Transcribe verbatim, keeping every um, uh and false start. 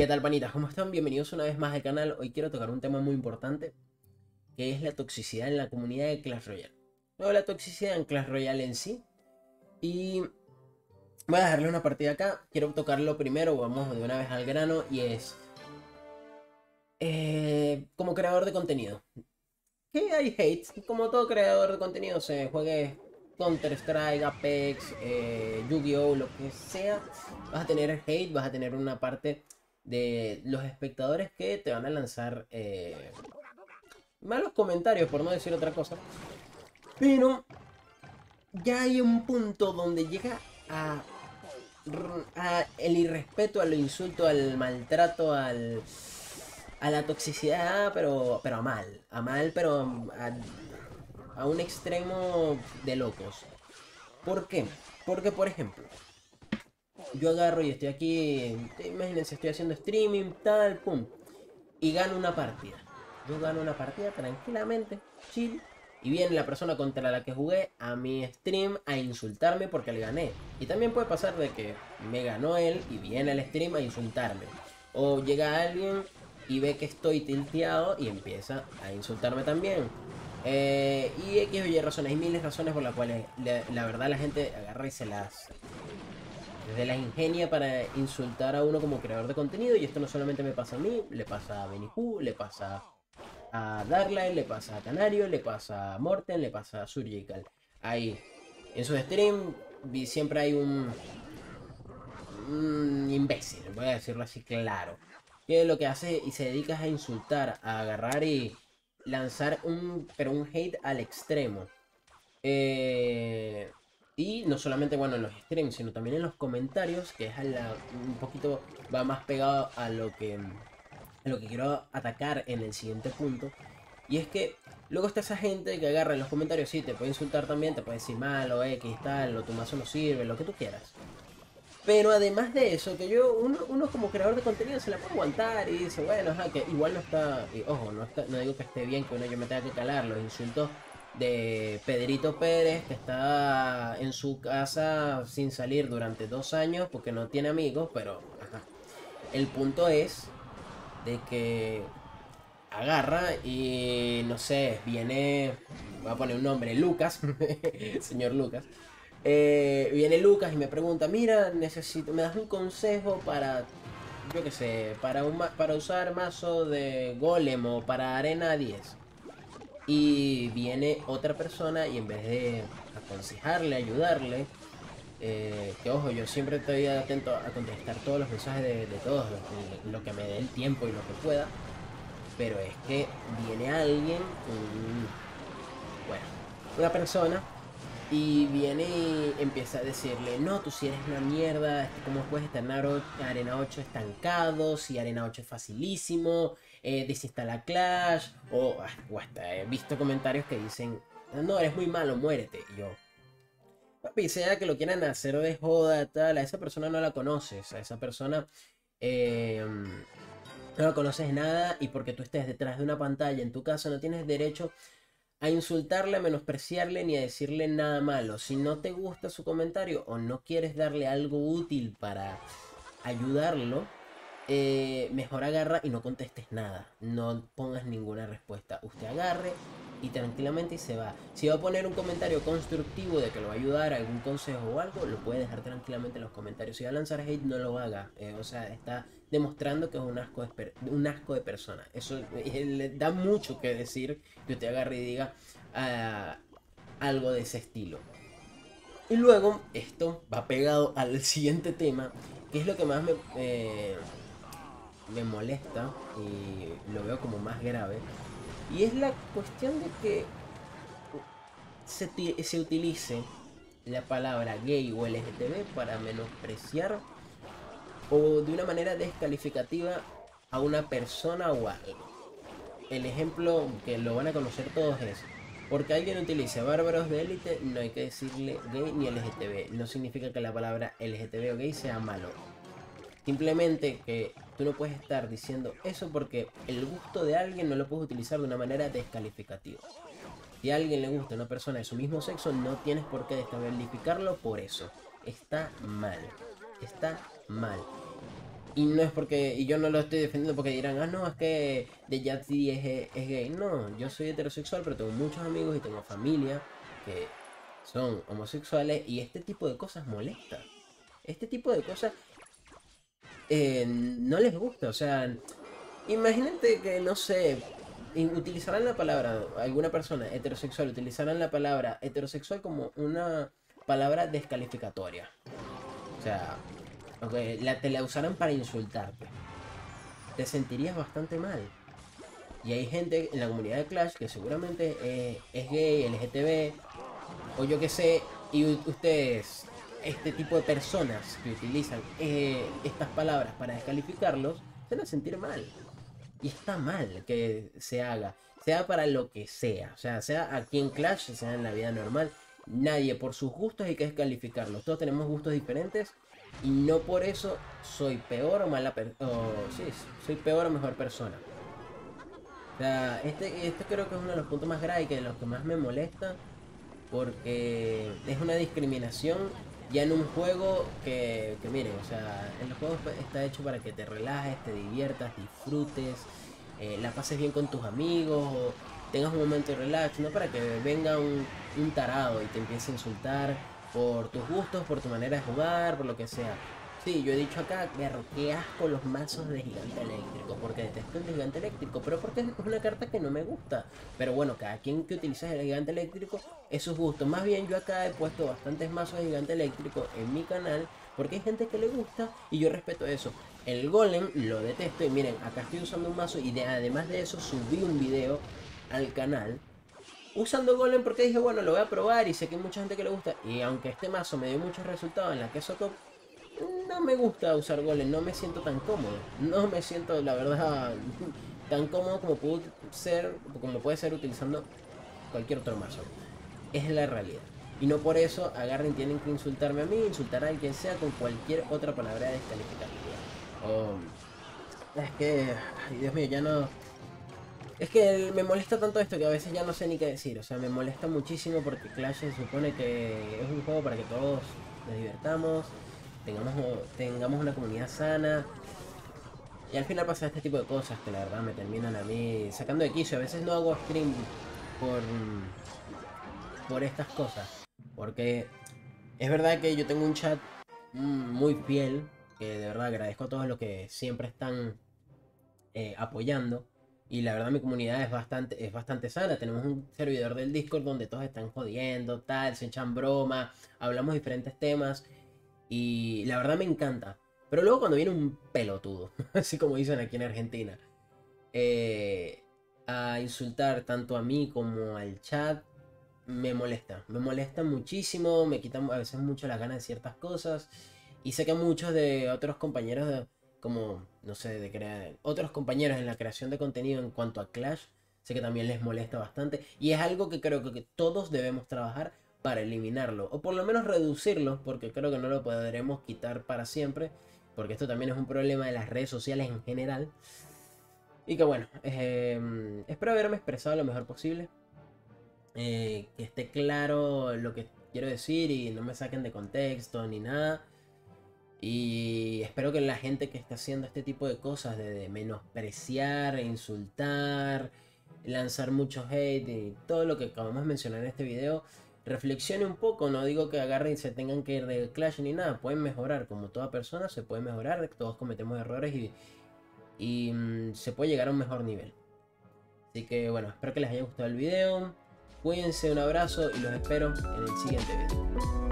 ¿Qué tal, panitas? ¿Cómo están? Bienvenidos una vez más al canal. Hoy quiero tocar un tema muy importante, que es la toxicidad en la comunidad de Clash Royale. No, la toxicidad en Clash Royale en sí. Y voy a dejarle una partida acá. Quiero tocarlo primero, vamos de una vez al grano, y es... eh, como creador de contenido. Que hay hates, como todo creador de contenido, se juegue Counter-Strike, Apex, eh, Yu-Gi-Oh, lo que sea, vas a tener hate, vas a tener una parte de los espectadores que te van a lanzar eh, malos comentarios, por no decir otra cosa. Pero ya hay un punto donde llega a, a el irrespeto, al insulto, al maltrato, al, a la toxicidad, pero, pero a mal, a mal, pero a, a un extremo de locos. ¿Por qué? Porque, por ejemplo, yo agarro y estoy aquí, imagínense, estoy haciendo streaming, tal, pum, y gano una partida. Yo gano una partida tranquilamente, chill, y viene la persona contra la que jugué a mi stream a insultarme porque le gané. Y también puede pasar de que me ganó él y viene al stream a insultarme. O llega alguien y ve que estoy tilteado y empieza a insultarme también. Eh, y X o Y razones, hay miles de razones por las cuales la, la verdad la gente agarra y se las... desde la ingenia para insultar a uno como creador de contenido. Y esto no solamente me pasa a mí, le pasa a Benihu, le pasa a Darkline, le pasa a Canario, le pasa a Morten, le pasa a Surgical. Ahí, en su stream, siempre hay un, un imbécil, voy a decirlo así claro, que lo que hace y se dedica a insultar, a agarrar y lanzar un, pero un hate al extremo. Eh, y no solamente, bueno, en los streams, sino también en los comentarios, que es a la, un poquito, va más pegado a lo que, a lo que quiero atacar en el siguiente punto. Y es que luego está esa gente que agarra en los comentarios, sí, te puede insultar también, te puede decir malo, X, tal, o tu mazo no sirve, lo que tú quieras. Pero además de eso, que yo, uno, uno como creador de contenido se la puede aguantar y dice, bueno, ajá, que igual no está, y, ojo, no, está, no digo que esté bien que uno yo me tenga que calar los insultos de Pedrito Pérez, que está en su casa sin salir durante dos años porque no tiene amigos, pero, ajá. El punto es de que agarra y, no sé, viene, voy a poner un nombre, Lucas, señor Lucas. Eh, viene Lucas y me pregunta, mira, necesito, me das un consejo para, yo qué sé, para, un, para usar mazo de golem o para arena diez. Y viene otra persona y en vez de aconsejarle, ayudarle, eh, que ojo, yo siempre estoy atento a contestar todos los mensajes de, de todos, lo, lo que me dé el tiempo y lo que pueda. Pero es que viene alguien, un, bueno, una persona, y viene y empieza a decirle, no, tú si eres una mierda, ¿cómo puedes estar en Arena ocho estancado? Si Arena ocho es facilísimo, eh, desinstala Clash, o, o hasta he visto comentarios que dicen, no, eres muy malo, muérete. Y yo, papi, sea que lo quieran hacer de joda, tal, a esa persona no la conoces, a esa persona... Eh, no la conoces nada, y porque tú estés detrás de una pantalla en tu casa no tienes derecho a insultarle, a menospreciarle ni a decirle nada malo. Si no te gusta su comentario o no quieres darle algo útil para ayudarlo, eh, mejor agarra y no contestes nada. No pongas ninguna respuesta. Usted agarre y tranquilamente y se va. Si va a poner un comentario constructivo de que lo va a ayudar, algún consejo o algo, lo puede dejar tranquilamente en los comentarios. Si va a lanzar hate, no lo haga. Eh, o sea, está demostrando que es un asco de, un asco de persona. Eso eh, le da mucho que decir que usted agarre y diga uh, algo de ese estilo. Y luego, esto va pegado al siguiente tema, que es lo que más me, eh, me molesta y lo veo como más grave. Y es la cuestión de que se, se utilice la palabra gay o L G T B para menospreciar o de una manera descalificativa a una persona o algo. El ejemplo que lo van a conocer todos es, porque alguien utilice bárbaros de élite, no hay que decirle gay ni L G T B. No significa que la palabra L G T B o gay sea malo. Simplemente que tú no puedes estar diciendo eso porque el gusto de alguien no lo puedes utilizar de una manera descalificativa. Si a alguien le gusta una persona de su mismo sexo, no tienes por qué descalificarlo por eso. Está mal. Está mal. Y no es porque, y yo no lo estoy defendiendo porque dirán, ah, no, es que de Yatsi es, es gay. No, yo soy heterosexual, pero tengo muchos amigos y tengo familia que son homosexuales y este tipo de cosas molesta. Este tipo de cosas eh, no les gusta. O sea, imagínate que, no sé, utilizarán la palabra, alguna persona heterosexual utilizarán la palabra heterosexual como una palabra descalificatoria. O sea, okay, la, te la usaran para insultarte. Te sentirías bastante mal. Y hay gente en la comunidad de Clash que seguramente eh, es gay, L G T B, o yo que sé, y ustedes, este tipo de personas que utilizan eh, estas palabras para descalificarlos, se van a sentir mal. Y está mal que se haga, sea para lo que sea, o sea, sea aquí en Clash, sea en la vida normal, nadie por sus gustos hay que descalificarlos. Todos tenemos gustos diferentes y no por eso soy peor o mala persona, sí, soy peor o mejor persona. O sea, este, este creo que es uno de los puntos más graves y que de los que más me molesta porque es una discriminación ya en un juego que, que miren, o sea, el juego está hecho para que te relajes, te diviertas, disfrutes, eh, la pases bien con tus amigos o tengas un momento de relax, no para que venga un, un tarado y te empiece a insultar por tus gustos, por tu manera de jugar, por lo que sea. Sí, yo he dicho acá, perro, qué asco los mazos de gigante eléctrico, porque detesto el gigante eléctrico, pero porque es una carta que no me gusta. Pero bueno, cada quien que utiliza el gigante eléctrico es su gusto. Más bien yo acá he puesto bastantes mazos de gigante eléctrico en mi canal, porque hay gente que le gusta y yo respeto eso. El golem lo detesto y miren, acá estoy usando un mazo y de, además de eso subí un video al canal usando golem porque dije, bueno, lo voy a probar y sé que hay mucha gente que le gusta. Y aunque este mazo me dio muchos resultados en la queso cup, no me gusta usar golem, no me siento tan cómodo. No me siento, la verdad, tan cómodo como puede ser, como puede ser utilizando cualquier otro mazo. Es la realidad. Y no por eso agarren, tienen que insultarme a mí, insultar a quien sea con cualquier otra palabra descalificativa. Oh, es que, ay, Dios mío, ya no. Es que me molesta tanto esto que a veces ya no sé ni qué decir. O sea, me molesta muchísimo porque Clash se supone que es un juego para que todos nos divertamos, tengamos, tengamos una comunidad sana. Y al final pasa este tipo de cosas que la verdad me terminan a mí sacando de quicio. A veces no hago stream por, por estas cosas. Porque es verdad que yo tengo un chat muy fiel. Que de verdad agradezco a todos los que siempre están eh, apoyando. Y la verdad mi comunidad es bastante, es bastante sana. Tenemos un servidor del Discord donde todos están jodiendo, tal, se echan broma, hablamos diferentes temas. Y la verdad me encanta. Pero luego cuando viene un pelotudo, así como dicen aquí en Argentina, eh, a insultar tanto a mí como al chat, me molesta. Me molesta muchísimo, me quitan a veces mucho las ganas de ciertas cosas. Y sé que muchos de otros compañeros, de, como, no sé, de crear, otros compañeros en la creación de contenido en cuanto a Clash, sé que también les molesta bastante. Y es algo que creo que todos debemos trabajar para eliminarlo. O por lo menos reducirlo, porque creo que no lo podremos quitar para siempre. Porque esto también es un problema de las redes sociales en general. Y que bueno, eh, espero haberme expresado lo mejor posible. Eh, que esté claro lo que quiero decir y no me saquen de contexto ni nada. Y espero que la gente que está haciendo este tipo de cosas, de, de menospreciar, insultar, lanzar mucho hate y todo lo que acabamos de mencionar en este video, reflexione un poco. No digo que agarren y se tengan que ir de Clash ni nada, pueden mejorar, como toda persona se puede mejorar, todos cometemos errores y, y mm, se puede llegar a un mejor nivel. Así que bueno, espero que les haya gustado el video, cuídense, un abrazo y los espero en el siguiente video.